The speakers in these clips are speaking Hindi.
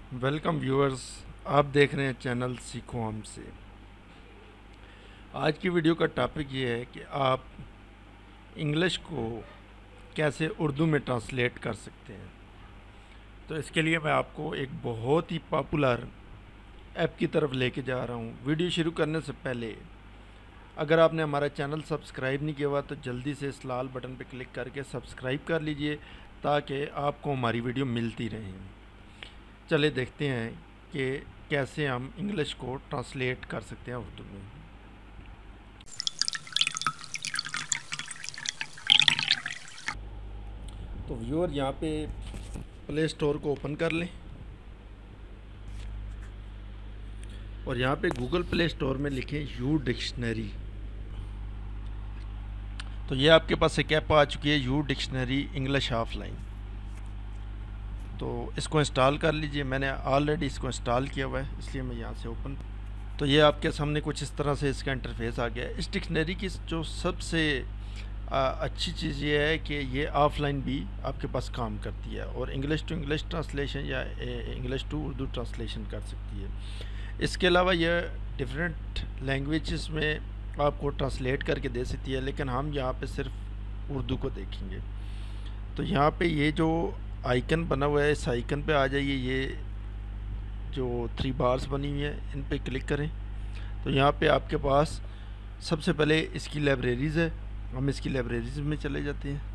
वेलकम व्यूअर्स, आप देख रहे हैं चैनल सीखो हमसे। आज की वीडियो का टॉपिक ये है कि आप इंग्लिश को कैसे उर्दू में ट्रांसलेट कर सकते हैं। तो इसके लिए मैं आपको एक बहुत ही पॉपुलर ऐप की तरफ लेके जा रहा हूँ। वीडियो शुरू करने से पहले अगर आपने हमारा चैनल सब्सक्राइब नहीं किया हुआ तो जल्दी से इस लाल बटन पर क्लिक करके सब्सक्राइब कर लीजिए ताकि आपको हमारी वीडियो मिलती रहे। चले देखते हैं कि कैसे हम इंग्लिश को ट्रांसलेट कर सकते हैं उर्दू में। तो व्यूअर यहाँ पे प्ले स्टोर को ओपन कर लें और यहाँ पे गूगल प्ले स्टोर में लिखें यू डिक्शनरी। तो ये आपके पास एक ऐप आ चुकी है, यू डिक्शनरी इंग्लिश ऑफलाइन। तो इसको इंस्टॉल कर लीजिए। मैंने ऑलरेडी इसको इंस्टॉल किया हुआ है, इसलिए मैं यहाँ से ओपन। तो ये आपके सामने कुछ इस तरह से इसका इंटरफेस आ गया है। इस डिक्शनरी की जो सबसे अच्छी चीज़ ये है कि ये ऑफ़लाइन भी आपके पास काम करती है और इंग्लिश टू इंग्लिश ट्रांसलेशन या इंग्लिश टू उर्दू ट्रांसलेशन कर सकती है। इसके अलावा ये डिफरेंट लैंग्वेजेस में आपको ट्रांसलेट करके दे सकती है, लेकिन हम यहाँ पे सिर्फ उर्दू को देखेंगे। तो यहाँ पे ये जो आइकन बना हुआ है, इस आइकन पे आ जाइए। ये जो 3 बार्स बनी हुई है, इन पे क्लिक करें। तो यहाँ पे आपके पास सबसे पहले इसकी लाइब्रेरीज़ है। हम इसकी लाइब्रेरीज़ में चले जाते हैं।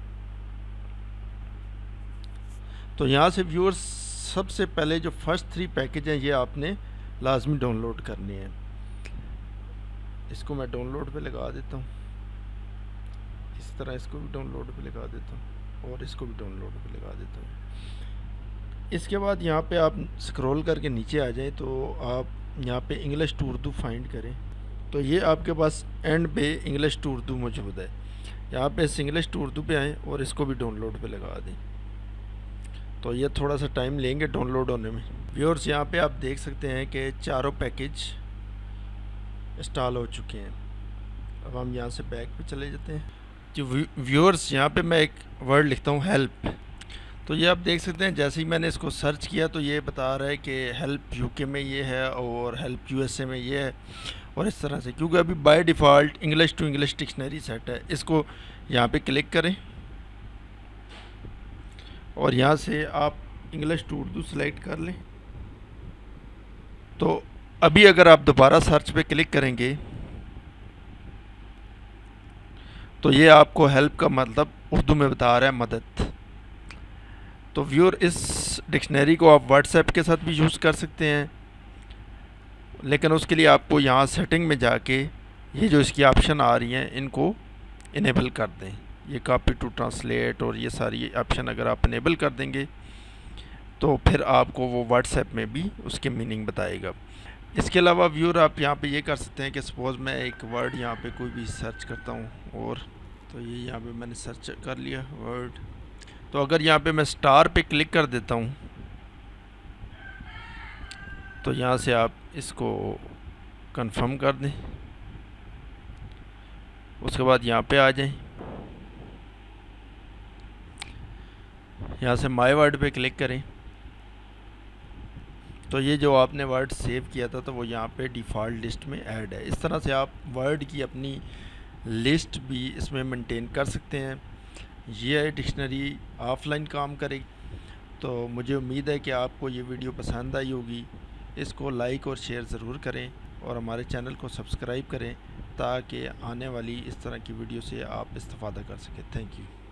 तो यहाँ से व्यूअर्स सबसे पहले जो फर्स्ट 3 पैकेज हैं ये आपने लाजमी डाउनलोड करने हैं। इसको मैं डाउनलोड पे लगा देता हूँ, इस तरह इसको भी डाउनलोड पे लगा देता हूँ और इसको भी डाउनलोड पे लगा देता हूँ। इसके बाद यहाँ पे आप स्क्रॉल करके नीचे आ जाएं तो आप यहाँ पे इंग्लिश टू उर्दू फाइंड करें। तो ये आपके पास एंड पे इंग्लिश टू उर्दू मौजूद है। यहाँ पे इस इंग्लिश टू उर्दू पे आएँ और इसको भी डाउनलोड पे लगा दें। तो ये थोड़ा सा टाइम लेंगे डाउनलोड होने में। व्यूअर्स यहाँ पे आप देख सकते हैं कि चारों पैकेज इंस्टॉल हो चुके हैं। अब हम यहाँ से बैक पे चले जाते हैं। जो व्यूअर्स यहाँ पे मैं एक वर्ड लिखता हूँ हेल्प। तो ये आप देख सकते हैं जैसे ही मैंने इसको सर्च किया तो ये बता रहा है कि हेल्प यूके में ये है और हेल्प यूएसए में ये है और इस तरह से, क्योंकि अभी by default English to English dictionary set है। इसको यहाँ पे क्लिक करें और यहाँ से आप इंग्लिश टू उर्दू सेलेक्ट कर लें। तो अभी अगर आप दोबारा सर्च पे क्लिक करेंगे तो ये आपको हेल्प का मतलब उर्दू में बता रहा है मदद। तो व्यूअर इस डिक्शनरी को आप व्हाट्सएप के साथ भी यूज़ कर सकते हैं, लेकिन उसके लिए आपको यहाँ सेटिंग में जाके ये जो इसकी ऑप्शन आ रही हैं इनको इनेबल कर दें। ये कॉपी टू ट्रांसलेट और ये सारी ऑप्शन अगर आप इनेबल कर देंगे तो फिर आपको वो व्हाट्सएप में भी उसके मीनिंग बताएगा। इसके अलावा व्यूअर आप यहाँ पे ये कर सकते हैं कि सपोज़ मैं एक वर्ड यहाँ पे कोई भी सर्च करता हूँ और तो ये यहाँ पे मैंने सर्च कर लिया वर्ड। तो अगर यहाँ पे मैं स्टार पे क्लिक कर देता हूँ तो यहाँ से आप इसको कंफर्म कर दें। उसके बाद यहाँ पे आ जाएं, यहाँ से माय वर्ड पे क्लिक करें। तो ये जो आपने वर्ड सेव किया था तो वो यहाँ पे डिफ़ॉल्ट लिस्ट में ऐड है। इस तरह से आप वर्ड की अपनी लिस्ट भी इसमें मेंटेन कर सकते हैं। ये डिक्शनरी ऑफलाइन काम करेगी। तो मुझे उम्मीद है कि आपको ये वीडियो पसंद आई होगी। इसको लाइक और शेयर ज़रूर करें और हमारे चैनल को सब्सक्राइब करें ताकि आने वाली इस तरह की वीडियो से आप इस्तेफ़ादा कर सकें। Thank you.